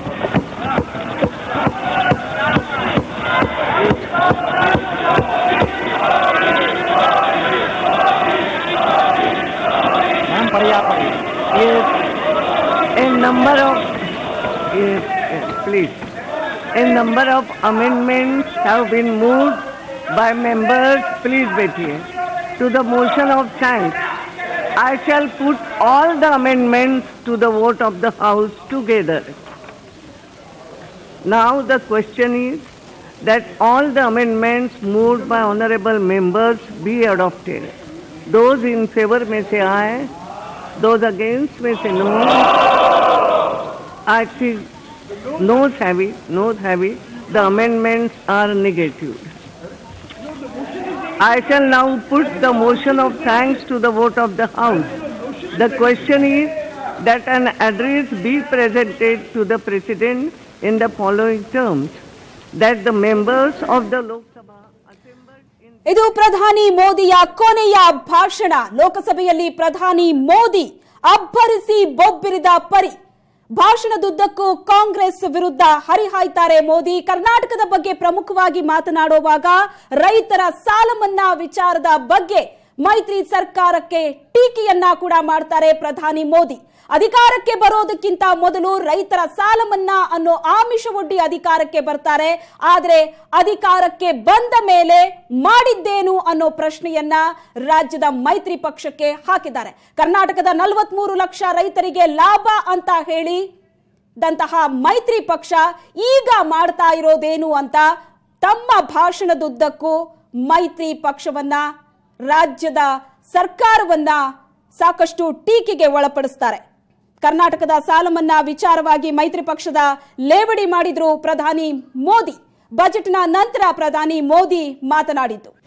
A number of amendments have been moved by members. Please बैठिए. To the motion of thanks, I shall put all the amendments to the vote of the House together. Now the question is that all the amendments moved by honorable members be adopted. Those in favor may say aye. Those against may say no. I think noes have it. The amendments are negative. I shall now put the motion of thanks to the vote of the House. The question is that an address be presented to the President in the following terms, that the members of the Lok Sabha assembled in... ಇದು ಪ್ರಧಾನಿ ಮೋದಿಯ ಕೊನೆಯ ಭಾಷಣ. ಲೋಕಸಭೆಯಲ್ಲಿ ಪ್ರಧಾನಿ ಮೋದಿ ಅಬ್ಬರಿಸಿ ಬೊಬ್ಬಿರಿದ ಪರಿ. ಭಾಷಣದುದ್ದಕ್ಕೂ ಕಾಂಗ್ರೆಸ್ ವಿರುದ್ಧ ಹರಿಹಾಯ್ತಾರೆ ಮೋದಿ. ಕರ್ನಾಟಕದ ಬಗ್ಗೆ ಪ್ರಮುಖವಾಗಿ ಮಾತನಾಡುವಾಗ ರೈತರ ಸಾಲ ಮನ್ನಾ ವಿಚಾರದ ಬಗ್ಗೆ ಮೈತ್ರಿ ಸರ್ಕಾರಕ್ಕೆ ಟೀಕೆಯನ್ನ ಕೂಡ ಮಾಡ್ತಾರೆ ಪ್ರಧಾನಿ ಮೋದಿ. ಅಧಿಕಾರಕ್ಕೆ ಬರೋದಕ್ಕಿಂತ ಮೊದಲು ರೈತರ ಸಾಲ ಮನ್ನಾ ಅನ್ನೋ ಆಮಿಷವೊಡ್ಡಿ ಅಧಿಕಾರಕ್ಕೆ ಬರ್ತಾರೆ. ಆದರೆ ಅಧಿಕಾರಕ್ಕೆ ಬಂದ ಮೇಲೆ ಮಾಡಿದ್ದೇನು ಅನ್ನೋ ಪ್ರಶ್ನೆಯನ್ನ ರಾಜ್ಯದ ಮೈತ್ರಿ ಪಕ್ಷಕ್ಕೆ ಹಾಕಿದ್ದಾರೆ. ಕರ್ನಾಟಕದ 43 ಲಕ್ಷ ರೈತರಿಗೆ ಲಾಭ ಅಂತ ಹೇಳಿದಂತಹ ಮೈತ್ರಿ ಪಕ್ಷ ಈಗ ಮಾಡ್ತಾ ಇರೋದೇನು ಅಂತ ತಮ್ಮ ಭಾಷಣದುದ್ದಕ್ಕೂ ಮೈತ್ರಿ ಪಕ್ಷವನ್ನ, ರಾಜ್ಯದ ಸರ್ಕಾರವನ್ನ ಸಾಕಷ್ಟು ಟೀಕೆಗೆ ಒಳಪಡಿಸ್ತಾರೆ. ಕರ್ನಾಟಕದ ಸಾಲ ಮನ್ನಾ ವಿಚಾರವಾಗಿ ಮೈತ್ರಿ ಪಕ್ಷದ ಲೇವಡಿ ಮಾಡಿದ್ರು ಪ್ರಧಾನಿ ಮೋದಿ. ಬಜೆಟ್ನ ನಂತರ ಪ್ರಧಾನಿ ಮೋದಿ ಮಾತನಾಡಿದ್ದು